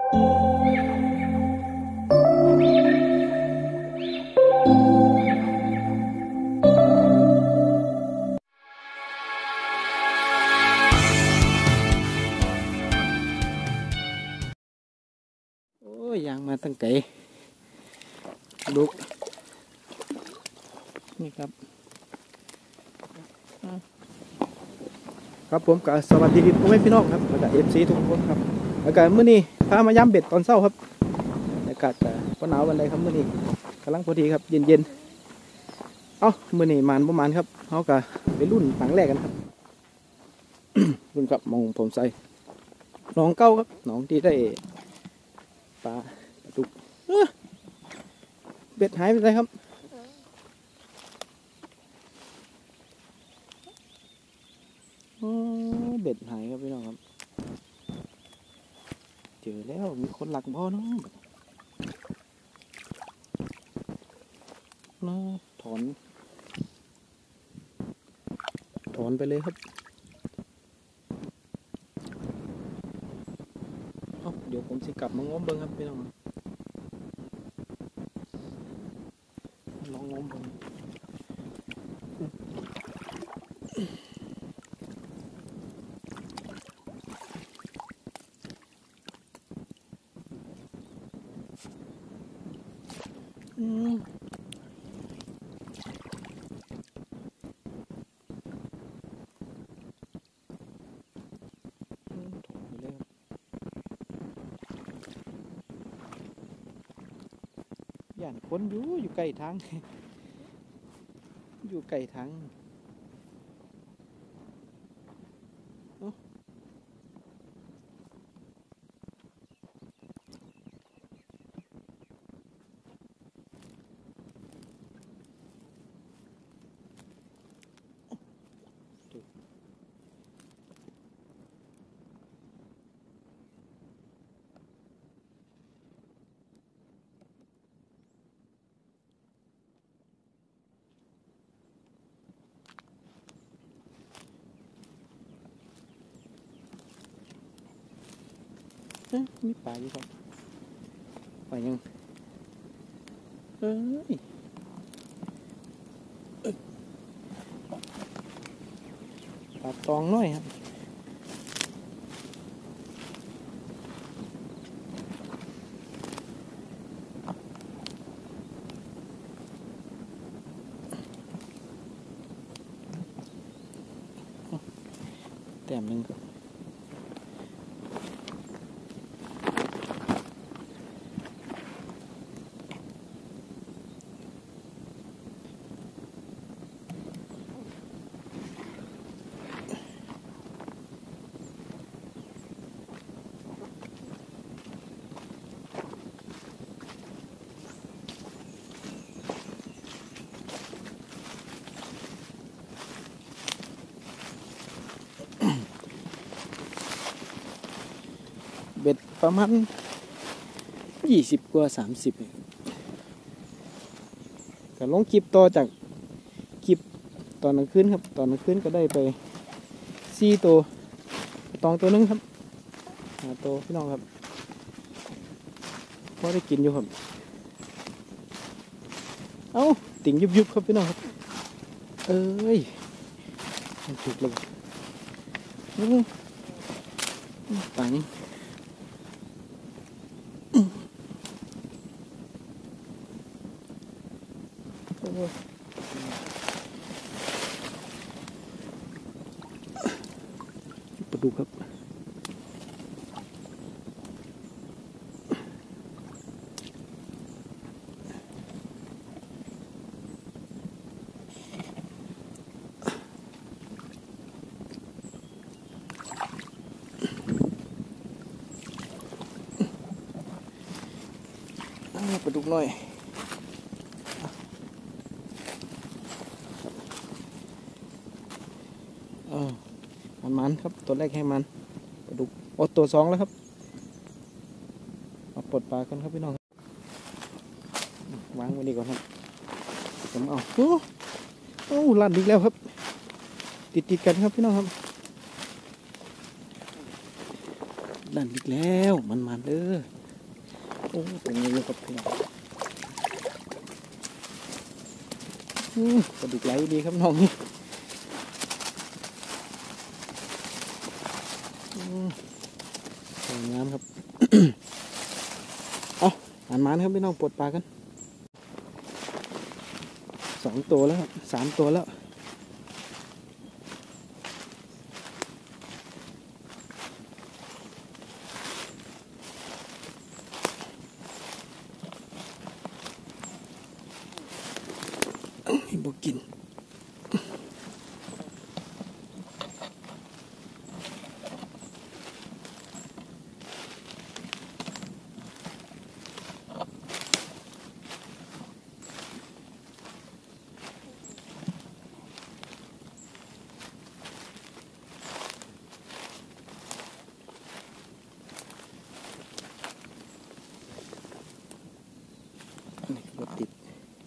โอ้ยยางมาตั้งไก่ดูนี่ครับครับผมกับสวัสดีพ่อแม่พี่น้องครับแล้วก็FCทุกคนครับแล้วก็มื้อนี้พามาย้ำเบ็ดตอนเช้าครับอากาศก็หนาววันใดครับมื้อนี้กำลังพอดีครับเย็นๆเอ้ามื้อนี้มานประมาณครับเขาก็ไปรุ่นหลังแรกกันครับ รุ่นกับมองผมใส่หนองเก้าครับหนองที่ได้ปลาดุกเบ็ดหายไปเลยครับเบ็ดหายครับพี่น้องครับเจอแล้วมีคนหลักพ่อน้องถอนไปเลยครับเดี๋ยวผมจะกลับมาง้มเบิ้งครับพี่น้องลองง้มเบิ้งย่านคนอยู่ใกล้ทาง อยู่ใกล้ทางมีปลาอยู่ครับปลายังเอ้ยปลาตองน้อยครับแต้มหนึ่งเบ็ดประมาณ20 กว่า 30ก็ลงคลิปต่อจากคลิปตอนกลางคืนครับตอนกลางคืนก็ได้ไป4 ตัวตองตัวนึงครับ5 ตัวพี่น้องครับพอได้กินอยู่ครับเอ้าติ่งยุบครับพี่น้องครับเอ้ยมันถูกเลยป่านี้ปลาดุกครับปลาดุกน้อยมันครับตัวแรกให้มันปลาดุกตัว2แล้วครับเอาปลดปลากันครับพี่น้องวางไว้นี่ก่อนครับผมเอาลั่นอีกแล้วครับติดกันครับพี่น้องครับลั่นอีกแล้วมันเด้อโอ้ตรงนี้เลยครับพี่น้องปลาดุกไหลดีครับน้องนี่สวยงามครับ เอาหานๆครับพี่น้องปลดปลากัน2 ตัวแล้วครับ3 ตัวแล้วบอกกินนี่ก็ติด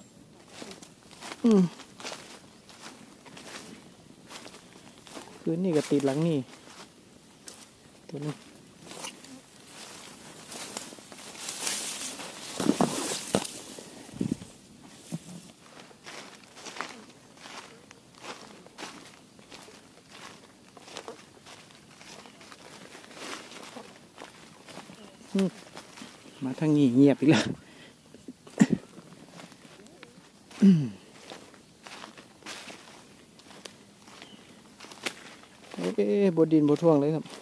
คืนนี่ก็ติดหลังนี่ตัวนี้มาทางนี้เงียบอีกแล้วบดินบท่วงเลยครับ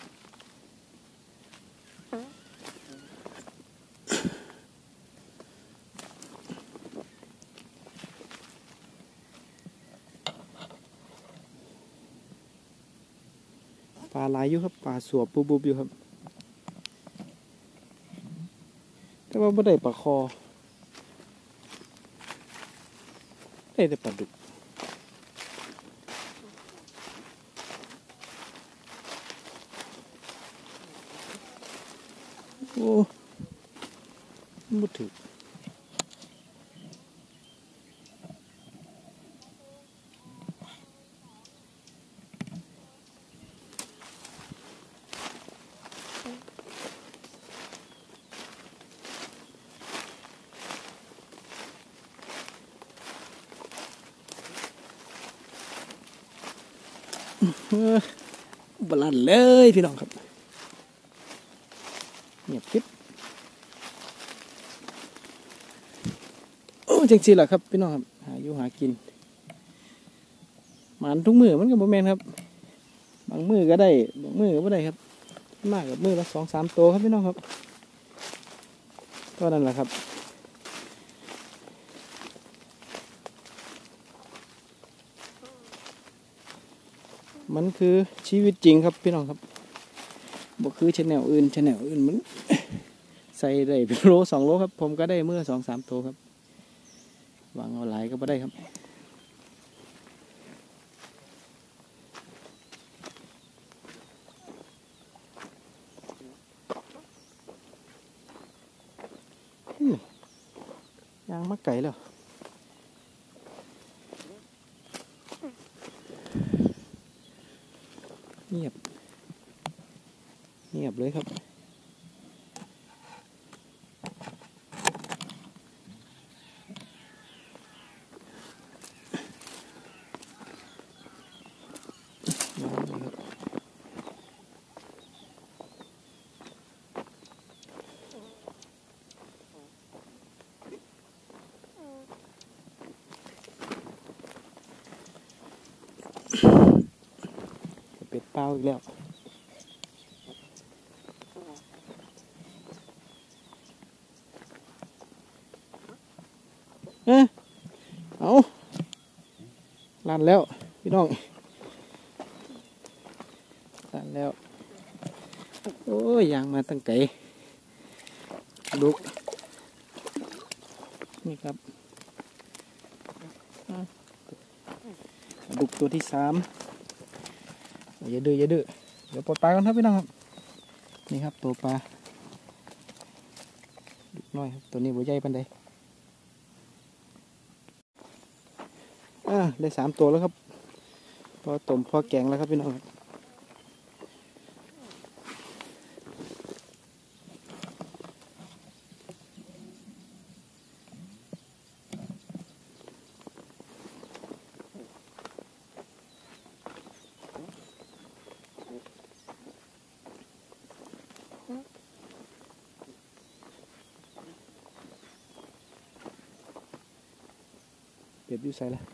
ปลาหลายอยู่ครับปลาสวบบุบอยู่ครับแต่ว่าไม่ได้ปลาคอได้แต่ปลาดุกโอ้มุดถึกบลันเลยพี่น้องครับเงียบกิ๊บโอ้จริงๆแหละครับพี่น้องครับหาอยู่หากินหมันทุกมือมันก็บ่แม่นครับบางมือก็ได้บางมือก็ไม่ได้ครับมากกับมือละ2-3 ตัวครับพี่น้องครับก็นั่นแหละครับมันคือชีวิตจริงครับพี่น้องครับบ่คือชแนลอื่นมันใส่ได้เป็นโล2 โลครับผมก็ได้มือ2-3 ตัวครับวางเอาหลายก็ไม่ได้ครับยางมักไก่แล้วเงียบเลยครับเป็ดเป้าอีกแล้วเอาลั่นแล้วพี่น้องลั่นแล้วโอ้ยยางมาตั้งไก่ดุกนี่ครับดุกตัวที่3อย่าดื้อเดี๋ยวปลดปลากันครับพี่น้องครับนี่ครับตัวปลาดุกน้อยครับตัวนี้บัวใหญ่ปานใดได้3 ตัวแล้วครับพอต้มพอแกงแล้วครับพี่น้องเบ็ดอยู่ใส่ละ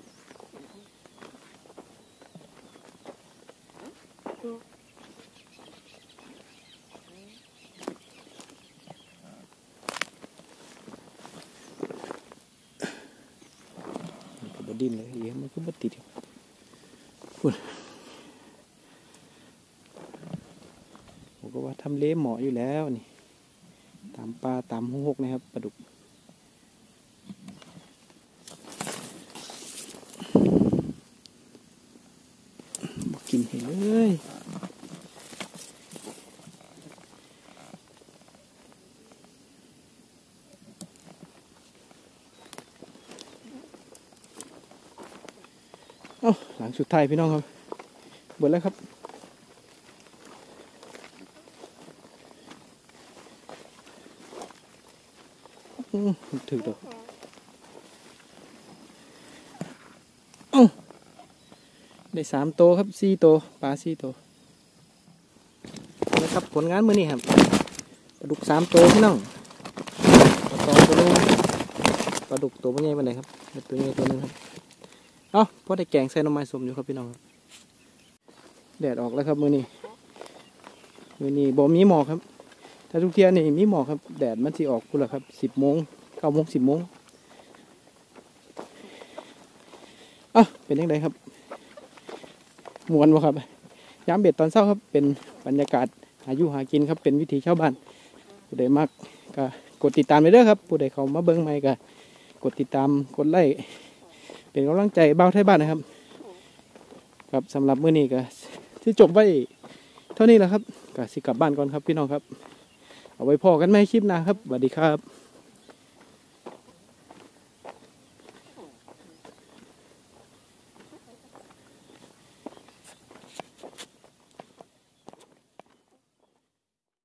บดินเลยเดี๋ยวมันก็บดติดคุณผมก็ว่าทำเล้เหมาะอยู่แล้วนี่ตามปลาตามหกนะครับปลาดุกบอกกินเห็นเลยเอ้าหลังสุดท้ายพี่น้องครับหมดแล้วครับถึกดอกเอ้าได้3 ตัวครับ4 ตัวปลา4 ตัวนะครับผลงานมื้อนี้ครับปลาดุก3 ตัวพี่น้องปลาตองตัวนึงปลาดุกตัวใหญ่ปานใดครับตัวใหญ่ตัวนึงครับเอ้าพอได้แกงใส่หน่อไม้ส้มอยู่ครับพี่น้องครับแดดออกแล้วครับมื้อนี้บ่มีหมอกครับถ้าทุกเที่ยนี่มีหมอกครับแดดมันสิออกพุ่นล่ะครับ10 โมง 9 โมง 10 โมงเป็นยังไงครับมวนวะครับยามเบ็ดตอนเช้าครับเป็นบรรยากาศหาอยู่หากินครับเป็นวิถีชาวบ้านผู้ใดมักก็กดติดตามไปเด้อครับผู้ใดเข้ามาเบิ่งใหม่ก็กดติดตามกดไลค์เป็นกำลังใจบ่าวไทยบ้านนะครับครับสำหรับมื้อนี้ก็ที่จบไว้เท่านี้แหละครับก็สิกลับบ้านก่อนครับพี่น้องครับเอาไว้พอกันไหมคลิปหน้าครับสวัสดีครับ